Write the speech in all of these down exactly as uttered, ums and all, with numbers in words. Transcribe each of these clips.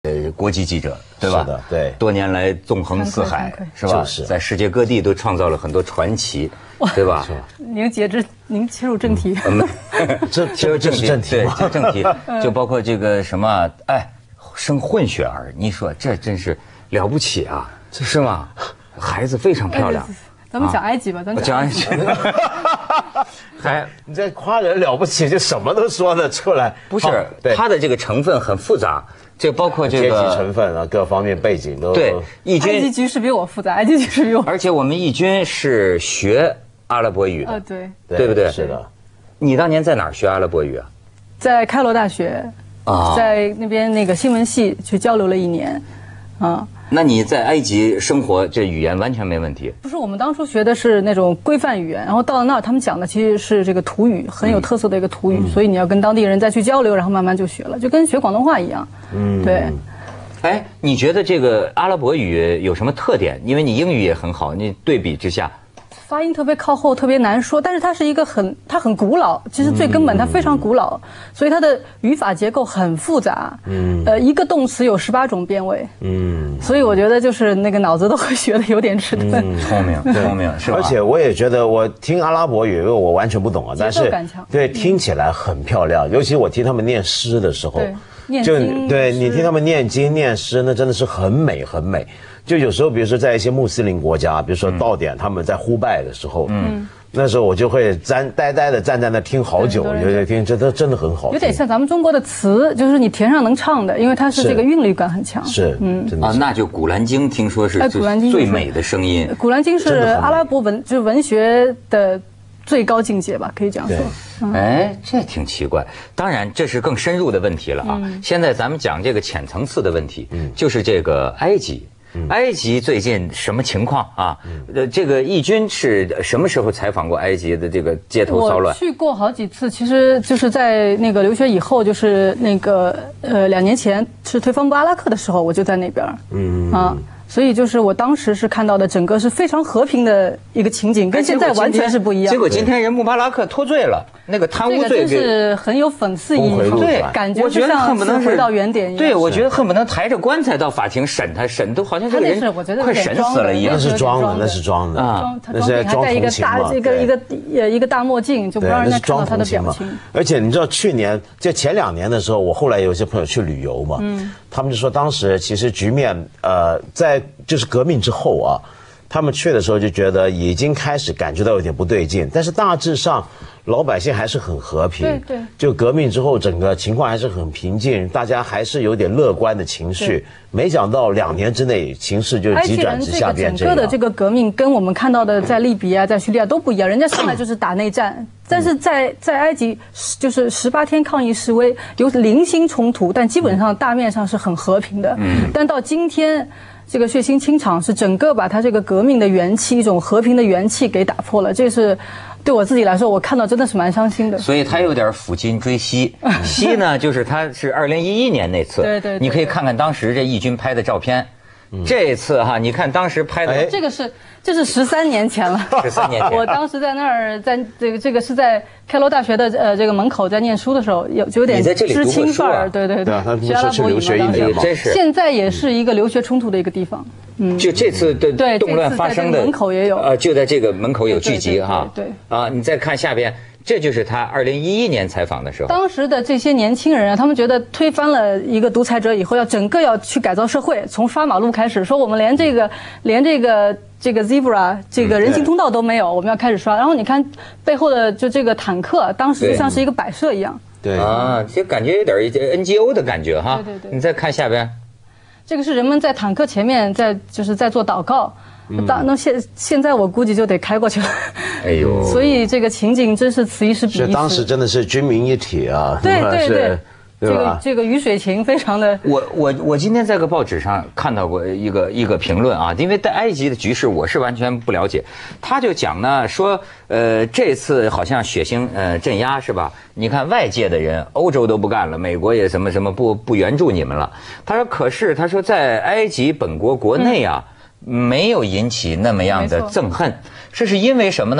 呃国际记者，对吧？ 是的，对， 多年来纵横四海，是吧？ 就是在世界各地都创造了很多传奇，对吧？ 您截止，您切入正题。 嗯， 这这这是正题对，这正题就包括这个什么，哎，生混血儿，你说这真是了不起啊，是吗？孩子非常漂亮。 咱们讲埃及吧，咱讲埃及。 还你这夸人了不起，就什么都说得出来。 不是，它的这个成分很复杂，这包括这个阶级成分啊，各方面背景都对。义军埃及局势比我复杂，埃及局势比我。 而且我们义军是学阿拉伯语的， 啊，对， 对不对？ 是的。 你当年在哪儿学阿拉伯语啊？ 在开罗大学啊，在那边那个新闻系去交流了一年，啊。 那你在埃及生活，这语言完全没问题。 不是，我们当初学的是那种规范语言，然后到了那儿，他们讲的其实是这个土语，很有特色的一个土语，嗯、所以你要跟当地人再去交流，然后慢慢就学了，就跟学广东话一样。嗯，对。 哎，你觉得这个阿拉伯语有什么特点？因为你英语也很好，你对比之下。 发音特别靠后，特别难说，但是它是一个很，它很古老。其实最根本，它非常古老，所以它的语法结构很复杂。嗯，呃，一个动词有十八种变位。嗯，所以我觉得就是那个脑子都会学的有点迟钝。 嗯、聪明，聪明是吧？ 而且我也觉得，我听阿拉伯语，因为我完全不懂啊，但是对听起来很漂亮，尤其我听他们念诗的时候， 就对你听他们念经念诗，那真的是很美很美。就有时候，比如说在一些穆斯林国家，比如说到点他们在呼拜的时候，嗯，那时候我就会站呆呆的站在那听好久，有点听，这都真的很好听。 有点像咱们中国的词，就是你填上能唱的，因为它是这个韵律感很强。 是，嗯， 啊，那就《古兰经》听说是最美的声音。 《古兰经》是阿拉伯文，就是文学的最高境界吧，可以这样说。 嗯、哎，这挺奇怪。当然，这是更深入的问题了啊。嗯、现在咱们讲这个浅层次的问题，嗯、就是这个埃及。埃及最近什么情况啊？呃，这个义军是什么时候采访过埃及的这个街头骚乱？ 我去过好几次，其实就是在那个留学以后，就是那个呃两年前是推翻穆巴拉克的时候，我就在那边。嗯啊。所以就是我当时是看到的整个是非常和平的一个情景，跟现在完全是不一样。 结果今天人穆巴拉克脱罪了，那个贪污罪这个真是很有讽刺意义， 对， 感觉就像是回到原点一样。 对，我觉得恨不得抬着棺材到法庭审他，审都好像这个人快审死了一样。 那是装的，那是装的啊，那是装戴一个大一个一个呃一个大墨镜，就不让人家看到他的表情。 而且你知道去年就前两年的时候，我后来有一些朋友去旅游嘛，嗯，他们就说当时其实局面呃在。就是革命之后啊，他们去的时候就觉得已经开始感觉到有点不对劲，但是大致上老百姓还是很和平。 对对。 就革命之后，整个情况还是很平静，大家还是有点乐观的情绪。没想到两年之内，情势就急转直下变这样。 整个的这个革命跟我们看到的在利比亚、在叙利亚都不一样，人家上来就是打内战，但是在在埃及就是十八天抗议示威，有零星冲突，但基本上大面上是很和平的。嗯。但到今天。这个血腥清场是整个把他这个革命的元气，一种和平的元气给打破了，这是对我自己来说，我看到真的是蛮伤心的。 所以他有点抚今追昔，昔呢就是他是二零一一年那次， 对 对, 对， 你可以看看当时这义军拍的照片。嗯、这次哈，你看当时拍的，哎、 这个是这是十三年前了， 十三年前， 我当时在那儿，在这个这个是在开罗大学的呃这个门口在念书的时候，有就有点知青范儿，对对对， 学阿拉伯语嘛， 真是。 现在也是一个留学冲突的一个地方，嗯， 就这次的动乱发生的门口也有， 呃，就在这个门口有聚集哈， 对啊，你再看下边。这就是他二零一一年采访的时候， 当时的这些年轻人啊，他们觉得推翻了一个独裁者以后，要整个要去改造社会，从刷马路开始，说我们连这个连这个这个 zebra 这个人行通道都没有，我们要开始刷。然后你看背后的就这个坦克，当时就像是一个摆设一样。 对啊，就感觉有点一些 N G O 的感觉哈。 对对对。 你再看下边， 这个是人们在坦克前面在就是在做祷告。当那现现在我估计就得开过去了，哎呦！所以这个情景真是此一时彼一时。 当时真的是军民一体啊！ 对对对，这个这个雨水情非常的。 我我我今天在个报纸上看到过一个一个评论啊，因为在埃及的局势我是完全不了解，他就讲呢说，呃，这次好像血腥呃镇压是吧？你看外界的人，欧洲都不干了，美国也什么什么不不援助你们了。他说，可是他说在埃及本国国内啊。嗯没有引起那么样的憎恨，这是因为什么呢？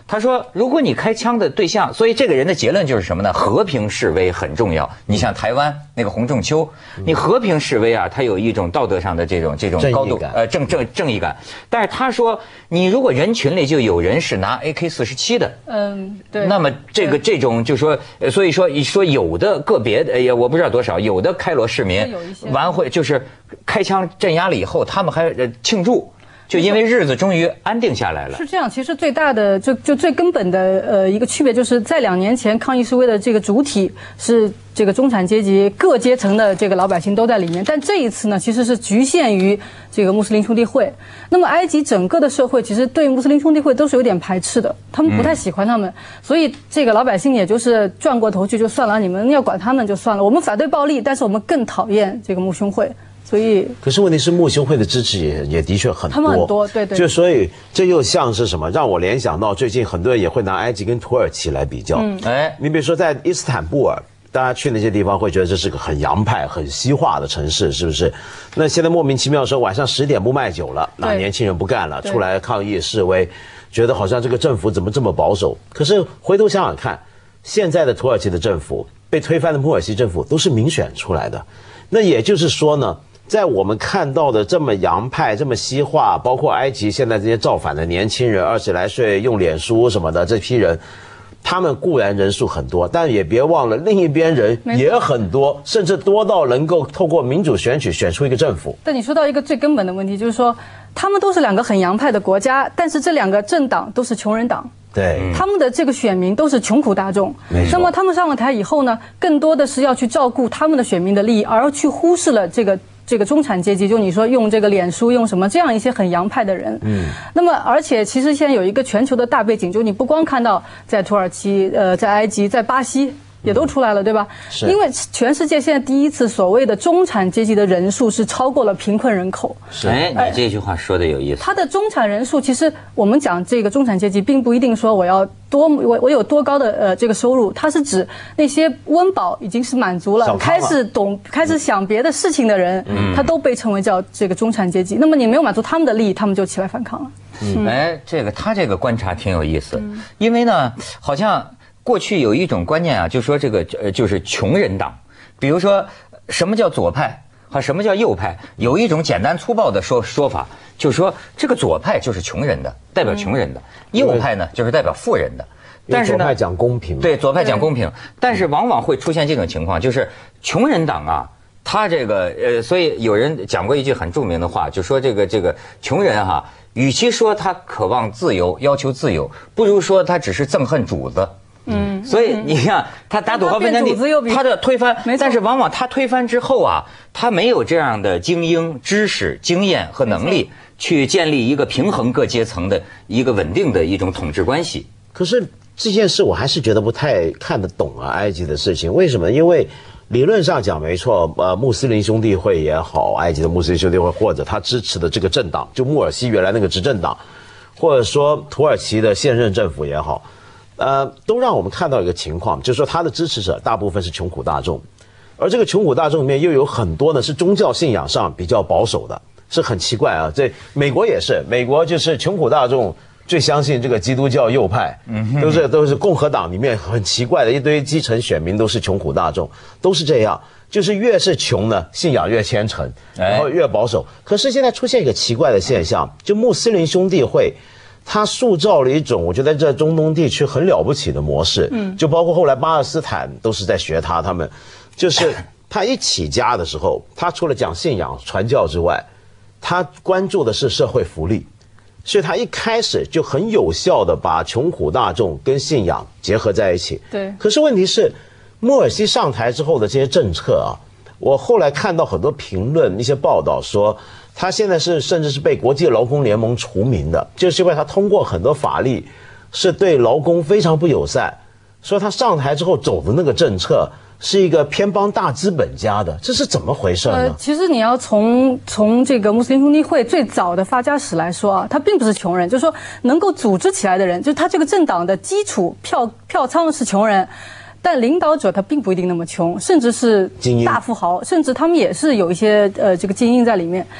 他说，如果你开枪的对象，所以这个人的结论就是什么呢？和平示威很重要。你像台湾那个洪仲丘，你和平示威啊，他有一种道德上的这种这种高度呃正正正义感。但是他说，你如果人群里就有人是拿 A K 四十七的， 嗯，对， 那么这个这种就说，所以说说有的个别的，哎呀，我不知道多少，有的开罗市民完会就是开枪镇压了以后，他们还呃庆祝。就因为日子终于安定下来了。 是这样，其实最大的就就最根本的呃一个区别，就是在两年前抗议示威的这个主体是这个中产阶级各阶层的这个老百姓都在里面，但这一次呢，其实是局限于这个穆斯林兄弟会。那么埃及整个的社会其实对穆斯林兄弟会都是有点排斥的，他们不太喜欢他们，嗯、所以这个老百姓也就是转过头去就算了，你们要管他们就算了，我们反对暴力，但是我们更讨厌这个穆兄会。所以， 可是问题是穆兄会的支持也也的确很多， 他们很多，对对。 就所以这又像是什么？让我联想到最近很多人也会拿埃及跟土耳其来比较。嗯，哎，你比如说在伊斯坦布尔，大家去那些地方会觉得这是个很洋派、很西化的城市，是不是？那现在莫名其妙说晚上十点不卖酒了，那年轻人不干了，出来抗议示威，觉得好像这个政府怎么这么保守？可是回头想想看，现在的土耳其的政府被推翻的穆尔西政府都是民选出来的，那也就是说呢？在我们看到的这么洋派、这么西化，包括埃及现在这些造反的年轻人，二十来岁用脸书什么的这批人，他们固然人数很多，但也别忘了另一边人也很多，甚至多到能够透过民主选举选出一个政府。 但你说到一个最根本的问题，就是说他们都是两个很洋派的国家，但是这两个政党都是穷人党。 对， 他们的这个选民都是穷苦大众。那么他们上了台以后呢，更多的是要去照顾他们的选民的利益，而去忽视了这个。这个中产阶级，就你说用这个脸书用什么这样一些很洋派的人，嗯，那么而且其实现在有一个全球的大背景，就你不光看到在土耳其、呃，在埃及、在巴西也都出来了，对吧？是。因为全世界现在第一次所谓的中产阶级的人数是超过了贫困人口。 是。哎，你这句话说的有意思。 它的中产人数，其实我们讲这个中产阶级，并不一定说我要。多我我有多高的呃这个收入，它是指那些温饱已经是满足了，开始懂开始想别的事情的人，嗯，他都被称为叫这个中产阶级。那么你没有满足他们的利益，他们就起来反抗了。 嗯，哎，这个他这个观察挺有意思，嗯、因为呢，好像过去有一种观念啊，就说这个呃就是穷人党，比如说什么叫左派和什么叫右派，有一种简单粗暴的说说法。就是说，这个左派就是穷人的，代表穷人的；右派呢，就是代表富人的。 但是呢，左派讲公平， 对，左派讲公平，但是往往会出现这种情况，就是穷人党啊，他这个呃，所以有人讲过一句很著名的话，就说这个这个穷人哈、啊，与其说他渴望自由、要求自由，不如说他只是憎恨主子。嗯，所以你看他打赌和分田地，他的推翻，但是往往他推翻之后啊，他没有这样的精英、知识、经验和能力去建立一个平衡各阶层的一个稳定的一种统治关系。 可是这件事我还是觉得不太看得懂啊，埃及的事情为什么？因为理论上讲没错，呃，穆斯林兄弟会也好，埃及的穆斯林兄弟会或者他支持的这个政党，就穆尔西原来那个执政党，或者说土耳其的现任政府也好。呃，都让我们看到一个情况，就是说他的支持者大部分是穷苦大众，而这个穷苦大众里面又有很多呢是宗教信仰上比较保守的，是很奇怪啊。这美国也是，美国就是穷苦大众最相信这个基督教右派，都是都是共和党里面很奇怪的一堆基层选民都是穷苦大众，都是这样，就是越是穷呢，信仰越虔诚，然后越保守。可是现在出现一个奇怪的现象，就穆斯林兄弟会。他塑造了一种我觉得在中东地区很了不起的模式，嗯，就包括后来巴勒斯坦都是在学他，他们就是他一起家的时候，他除了讲信仰传教之外，他关注的是社会福利，所以他一开始就很有效的把穷苦大众跟信仰结合在一起。 对， 可是问题是，穆尔西上台之后的这些政策啊，我后来看到很多评论一些报道说。他现在是甚至是被国际劳工联盟除名的，就是因为他通过很多法律是对劳工非常不友善，说他上台之后走的那个政策是一个偏帮大资本家的，这是怎么回事呢？呃， 其实你要从从这个穆斯林兄弟会最早的发家史来说啊，他并不是穷人，就是说能够组织起来的人，就是他这个政党的基础票票仓是穷人。但领导者他并不一定那么穷，甚至是大富豪，甚至他们也是有一些呃这个精英在里面。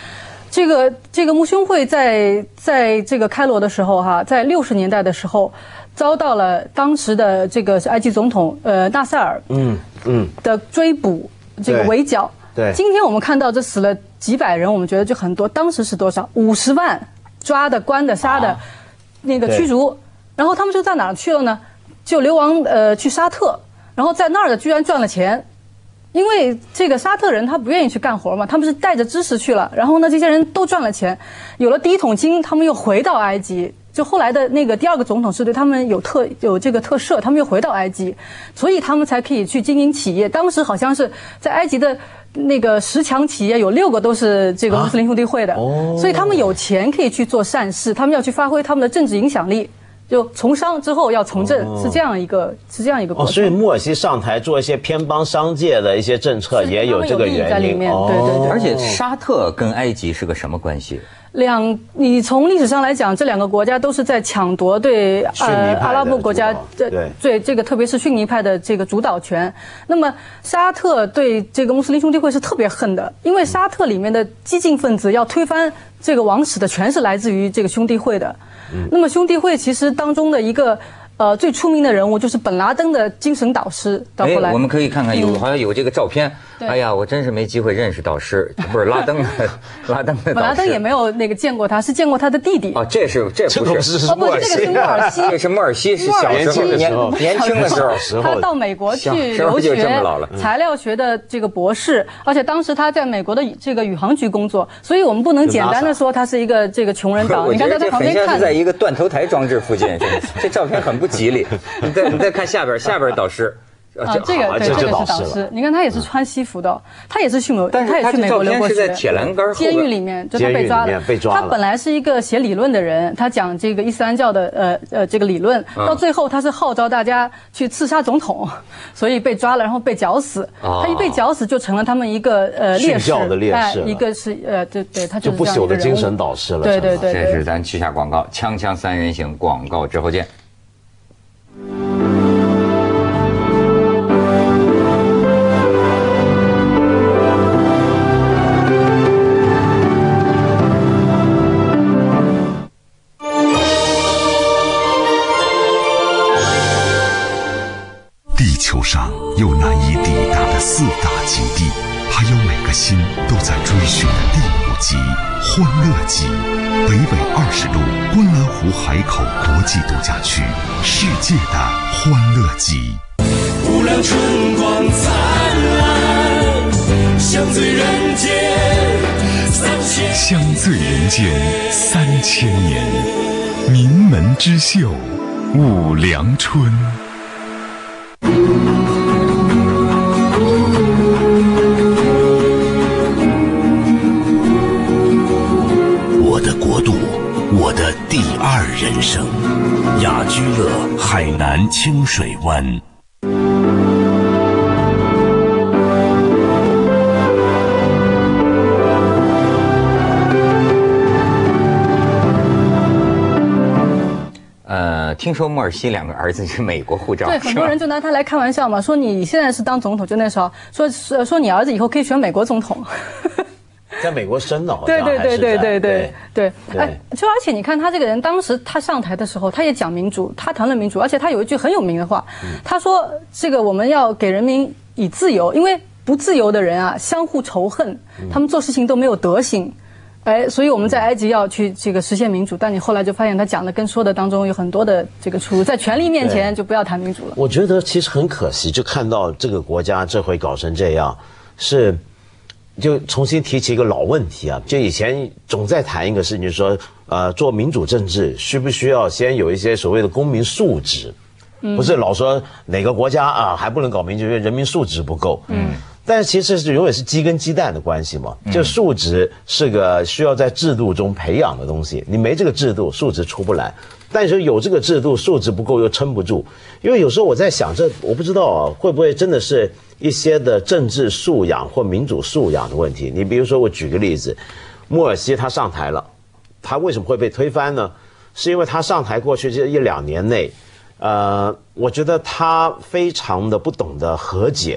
这个这个穆兄会在在这个开罗的时候哈，在六十年代的时候，遭到了当时的这个埃及总统呃纳赛尔嗯嗯的追捕，这个围剿。 对， 今天我们看到这死了几百人，我们觉得就很多，当时是多少？五十万抓的、关的、杀的，那个驱逐，然后他们就到哪儿去了呢？就流亡呃去沙特，然后在那儿的居然赚了钱。因为这个沙特人他不愿意去干活嘛，他们是带着知识去了，然后呢，这些人都赚了钱，有了第一桶金，他们又回到埃及。就后来的那个第二个总统是对他们有特有这个特赦，他们又回到埃及，所以他们才可以去经营企业。当时好像是在埃及的那个十强企业有六个都是这个穆斯林兄弟会的，啊哦、所以他们有钱可以去做善事，他们要去发挥他们的政治影响力。就从商之后要从政，哦、是这样一个是这样一个过程。 哦，所以穆尔西上台做一些偏帮商界的一些政策，也有这个原因在里面。对对对。 而且沙特跟埃及是个什么关系？ 两，你从历史上来讲，这两个国家都是在抢夺对呃阿拉伯国家的对这个特别是逊尼派的这个主导权。那么沙特对这个穆斯林兄弟会是特别恨的，因为沙特里面的激进分子要推翻这个王室的，全是来自于这个兄弟会的。嗯、那么兄弟会其实当中的一个。呃，最出名的人物就是本拉登的精神导师。到后来， 我们可以看看有、嗯、好像有这个照片。哎呀，我真是没机会认识导师，不是拉登的，拉登的导师。 本拉登也没有那个见过他，是见过他的弟弟。 哦，这是这不是哦，不，这个是穆尔西， 这是穆尔西，是小时候年年轻的时候， 他到美国去留学，材料学的这个博士，而且当时他在美国的这个宇航局工作，所以我们不能简单的说他是一个这个穷人党。你看他在旁边看， 很像是在一个断头台装置附近，这照片很不吉利。你再你再看下边，下边导师。 啊，这个对，这个是导师。你看他也是穿西服的，他也是去美， 但是他也去美国留过学。 是在铁栏杆监狱里面，就他被抓了。他本来是一个写理论的人，他讲这个伊斯兰教的呃呃这个理论，到最后他是号召大家去刺杀总统，所以被抓了，然后被绞死。他一被绞死，就成了他们一个呃烈士。 的烈士。 一个是呃对对，他就是不朽的精神导师了。 对对对。 这是咱去下广告，锵锵三人行广告之后见。 球上有难以抵达的四大极地，还有每个心都在追寻的第五极——欢乐极。北纬二十度，观澜湖海口国际度假区，世界的欢乐极。 无量春光灿烂，香醉人间三千。 香醉人间三千年，名门之秀，五粮春。 我的国度，我的第二人生，雅居乐海南清水湾。 呃，听说穆尔西两个儿子是美国护照， 对，很多人就拿他来开玩笑嘛，说你现在是当总统，就那时候说说你儿子以后可以选美国总统。 在美国生的，好像对对对对对对对，哎，就而且你看他这个人，当时他上台的时候，他也讲民主，他谈论民主，而且他有一句很有名的话，他说这个我们要给人民以自由，因为不自由的人啊相互仇恨，他们做事情都没有德行。哎，所以我们在埃及要去这个实现民主，但你后来就发现他讲的跟说的当中有很多的这个出入，在权力面前就不要谈民主了。 我觉得其实很可惜，就看到这个国家这回搞成这样，是就重新提起一个老问题啊。就以前总在谈一个事情，就是说呃，做民主政治需不需要先有一些所谓的公民素质？嗯，不是老说哪个国家啊还不能搞民主，因为人民素质不够。嗯。但其实是永远是鸡跟鸡蛋的关系嘛，就素质是个需要在制度中培养的东西，你没这个制度，素质出不来。但是有这个制度，素质不够又撑不住。因为有时候我在想，这我不知道啊，会不会真的是一些的政治素养或民主素养的问题？你比如说，我举个例子，穆尔西他上台了，他为什么会被推翻呢？是因为他上台过去这一两年内，呃，我觉得他非常的不懂得和解。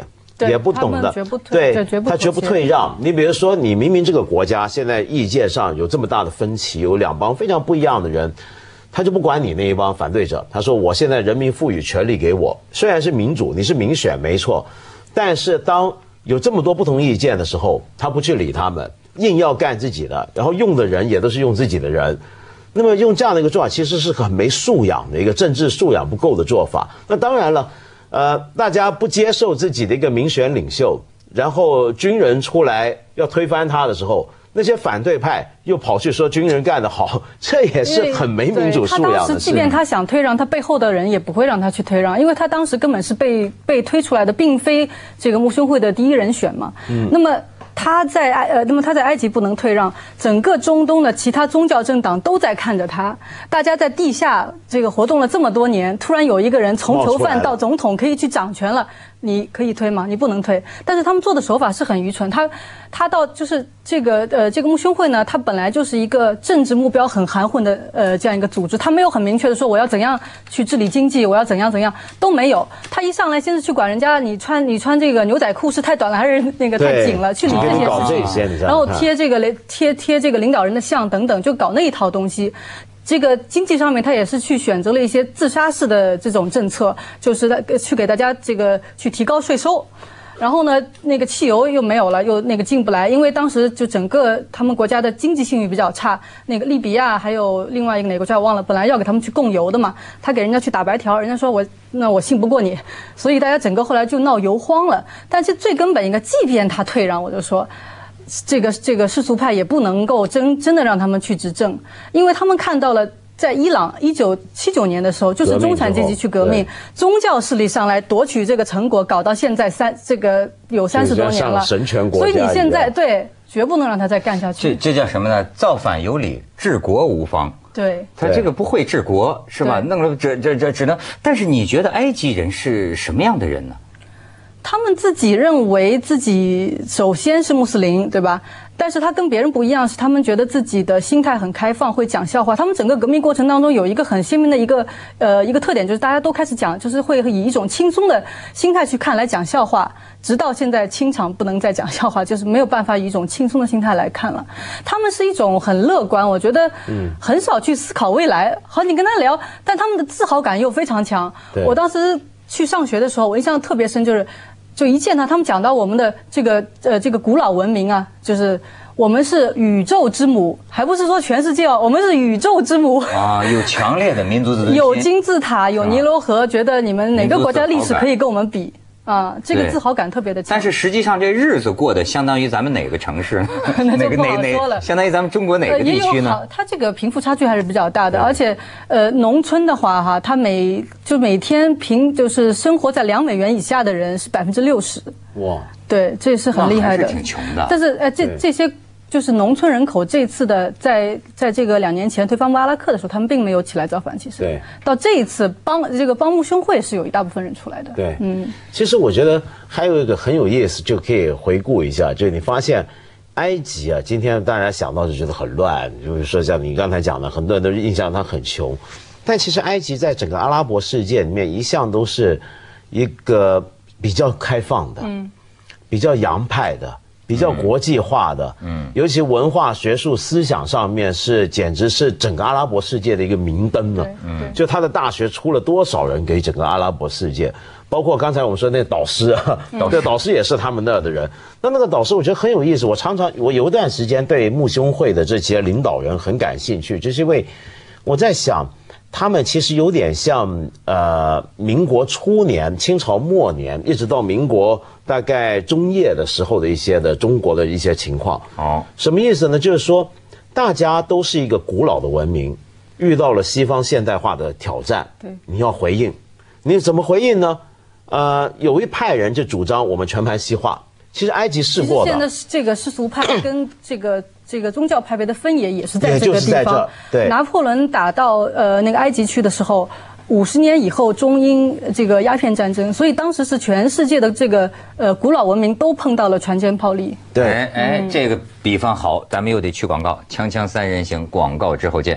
也不懂得，对，他绝不退让。你比如说，你明明这个国家现在意见上有这么大的分歧，有两帮非常不一样的人，他就不管你那一帮反对者。他说：“我现在人民赋予权利给我，虽然是民主，你是民选没错，但是当有这么多不同意见的时候，他不去理他们，硬要干自己的，然后用的人也都是用自己的人。”那么用这样的一个做法，其实是很没素养的一个政治素养不够的做法。那当然了，呃，大家不接受自己的一个民选领袖，然后军人出来要推翻他的时候，那些反对派又跑去说军人干得好，这也是很没民主素养的事。 他当时即便他想退让，他背后的人也不会让他去退让，因为他当时根本是被被推出来的，并非这个穆兄会的第一人选嘛。嗯，那么。他在埃呃，那么他在埃及不能退让，整个中东的其他宗教政党都在看着他。大家在地下这个活动了这么多年，突然有一个人从囚犯到总统可以去掌权了，你可以推吗？你不能推。但是他们做的手法是很愚蠢。他他到就是这个呃这个穆兄会呢，他本来就是一个政治目标很含混的呃这样一个组织，他没有很明确的说我要怎样去治理经济，我要怎样怎样都没有。他一上来先是去管人家你穿你穿这个牛仔裤是太短了还是那个太紧了，去理。这些事情，然后贴这个贴贴这个领导人的像等等，就搞那一套东西。这个经济上面，他也是去选择了一些自杀式的这种政策，就是去给大家这个去提高税收。然后呢，那个汽油又没有了，又那个进不来，因为当时就整个他们国家的经济信誉比较差。那个利比亚还有另外一个哪个国家我忘了，本来要给他们去供油的嘛，他给人家去打白条，人家说我那我信不过你，所以大家整个后来就闹油荒了。但是最根本一个，即便他退让，我就说。这个这个世俗派也不能够真真的让他们去执政，因为他们看到了，在伊朗一九七九年的时候，就是中产阶级去革命，宗教势力上来夺取这个成果，搞到现在三这个有三十多年了， 神权国家， 所以你现在对绝不能让他再干下去。 这这叫什么呢？造反有理，治国无方。 对， 他这个不会治国是吧？弄了这这这只能。但是你觉得埃及人是什么样的人呢？ 他们自己认为自己首先是穆斯林，对吧？但是他跟别人不一样，是他们觉得自己的心态很开放，会讲笑话。他们整个革命过程当中有一个很鲜明的一个呃一个特点，就是大家都开始讲，就是会以一种轻松的心态去看来讲笑话。直到现在清场不能再讲笑话，就是没有办法以一种轻松的心态来看了。他们是一种很乐观，我觉得很少去思考未来。好，你跟他聊，但他们的自豪感又非常强。我当时去上学的时候，我印象特别深，就是。就一见他，他们讲到我们的这个呃这个古老文明啊，就是我们是宇宙之母，还不是说全世界哦，我们是宇宙之母啊，有强烈的民族自尊心， 有金字塔，有尼罗河，觉得你们哪个国家历史可以跟我们比？啊，这个自豪感特别的强。 但是实际上这日子过得相当于咱们哪个城市？ 那就不好说了。 相当于咱们中国哪个地区呢？ 它这个贫富差距还是比较大的，而且呃，农村的话哈，它每就每天平就是生活在两美元以下的人是百分之六十。哇，对，这是很厉害的。 还是挺穷的。 但是呃，这这些。就是农村人口这次的在在这个两年前推翻穆巴拉克的时候，他们并没有起来造反。其实， 对， 到这一次帮这个帮穆兄会是有一大部分人出来的。 对，嗯，其实我觉得还有一个很有意思，就可以回顾一下，就是你发现埃及啊，今天大家想到就觉得很乱，就是说像你刚才讲的，很多人都印象它很穷，但其实埃及在整个阿拉伯世界里面一向都是一个比较开放的，嗯，比较洋派的。比较国际化的，嗯，尤其文化、学术、思想上面是简直是整个阿拉伯世界的一个明灯了。嗯，就他的大学出了多少人给整个阿拉伯世界，包括刚才我们说那个导师啊，对，导师也是他们那儿的人。那那个导师我觉得很有意思，我常常我有一段时间对穆兄会的这些领导人很感兴趣，就是因为我在想。他们其实有点像呃民国初年、清朝末年，一直到民国大概中叶的时候的一些的中国的一些情况。哦，什么意思呢？就是说，大家都是一个古老的文明，遇到了西方现代化的挑战，对，你要回应，你怎么回应呢？呃，有一派人就主张我们全盘西化。其实埃及试过的。 现在这个世俗派跟这个这个宗教派别的分野也是在这个地方。 对， 拿破仑打到呃那个埃及去的时候，五十年以后中英这个鸦片战争，所以当时是全世界的这个呃古老文明都碰到了船坚炮利。 对，哎哎，这个比方好，咱们又得去广告，锵锵三人行，广告之后见。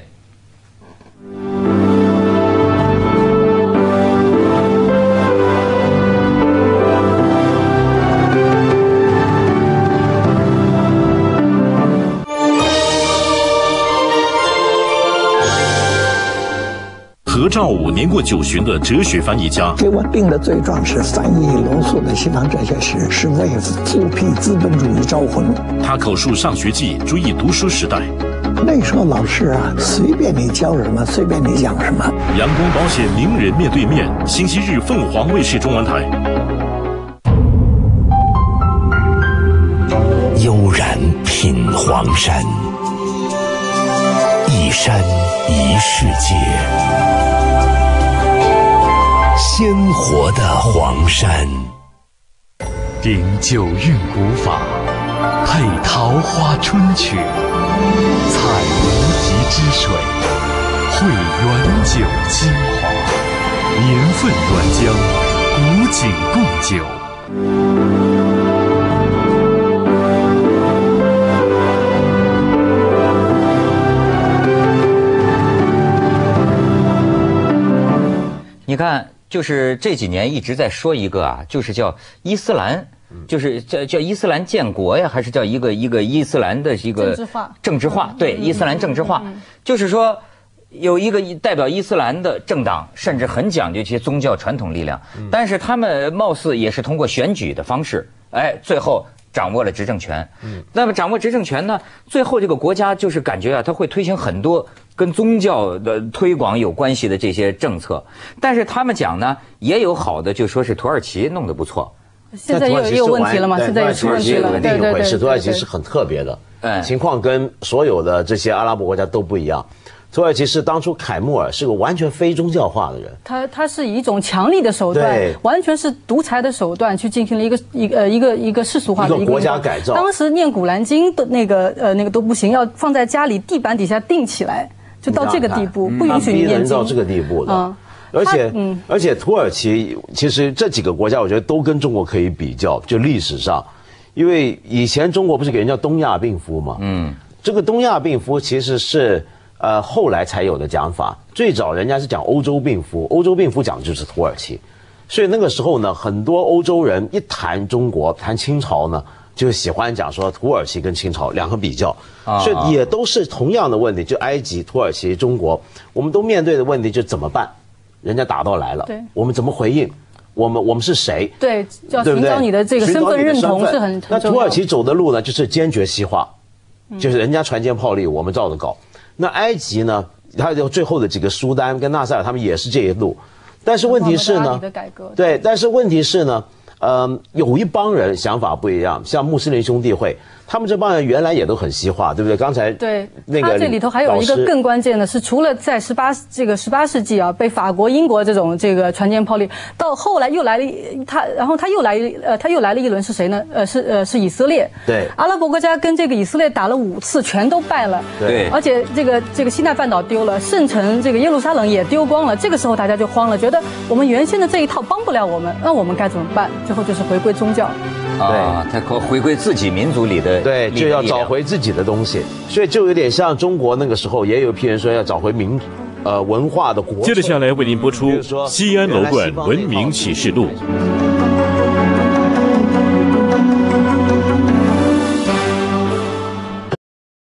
何兆武年过九旬的哲学翻译家。 给我定的罪状是翻译罗素的西方哲学史，是为复辟资本主义招魂。 他口述《上学记》，追忆读书时代。 那时候老师啊，随便你教什么，随便你讲什么。 阳光保险名人面对面，星期日凤凰卫视中文台。悠然品黄山，一山一世界，鲜活的黄山。 顶九韵古法，配桃花春曲，采无极之水，汇原酒精华，年份原浆，古井贡酒。 你看，就是这几年一直在说一个啊，就是叫伊斯兰，就是叫叫伊斯兰建国呀，还是叫一个一个伊斯兰的一个政治化？ 政治化，对，伊斯兰政治化，就是说有一个代表伊斯兰的政党，甚至很讲究这些宗教传统力量，但是他们貌似也是通过选举的方式，哎，最后掌握了执政权。那么掌握执政权呢，最后这个国家就是感觉啊，他会推行很多跟宗教的推广有关系的这些政策，但是他们讲呢，也有好的，就说是土耳其弄得不错。 现在又也有问题了嘛？现在也出问题了， 对对对。土耳其是很特别的， 嗯， 情况跟所有的这些阿拉伯国家都不一样。土耳其是当初凯末尔是个完全非宗教化的人， 他他是以一种强力的手段，完全是独裁的手段去进行了一个一个呃一个一个世俗化的一个国家改造。 当时念古兰经的那个呃那个都不行，要放在家里地板底下钉起来，就到这个地步，不允许你念经。 到这个地步的。嗯而且，嗯、而且土耳其其实这几个国家，我觉得都跟中国可以比较，就历史上，因为以前中国不是给人叫东亚病夫嘛，嗯，这个东亚病夫其实是呃后来才有的讲法，最早人家是讲欧洲病夫，欧洲病夫讲的就是土耳其，所以那个时候呢，很多欧洲人一谈中国、谈清朝呢，就喜欢讲说土耳其跟清朝两个比较，啊、所以也都是同样的问题，就埃及、土耳其、中国，我们都面对的问题就怎么办？人家打到来了，我们怎么回应？我们我们是谁？ 对，要寻找你的这个身份认同是很。 那土耳其走的路呢，就是坚决西化，就是人家船坚炮利，我们照着搞。那埃及呢，它有最后的几个苏丹跟纳赛尔，他们也是这一路。但是问题是呢，对，但是问题是呢，呃，有一帮人想法不一样，像穆斯林兄弟会。他们这帮人原来也都很西化，对不对？刚才对那个他这里头还有一个更关键的是，除了在十八这个十八世纪啊，被法国、英国这种这个船坚炮利，到后来又来了他，然后他又来呃他又来了一轮是谁呢？呃是呃是以色列。 对， 阿拉伯国家跟这个以色列打了五次，全都败了。 对， 而且这个这个西奈半岛丢了，圣城这个耶路撒冷也丢光了。这个时候大家就慌了，觉得我们原先的这一套帮不了我们，那我们该怎么办？最后就是回归宗教。 啊，他可回归自己民族里的， 对，就要找回自己的东西，所以就有点像中国那个时候，也有一批人说要找回民，呃，文化的国。 接着下来为您播出《西安楼观文明启示录》。